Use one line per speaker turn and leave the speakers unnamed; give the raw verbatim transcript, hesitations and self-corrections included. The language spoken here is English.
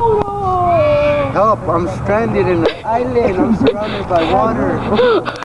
Help, I'm stranded in an island. I'm surrounded by water.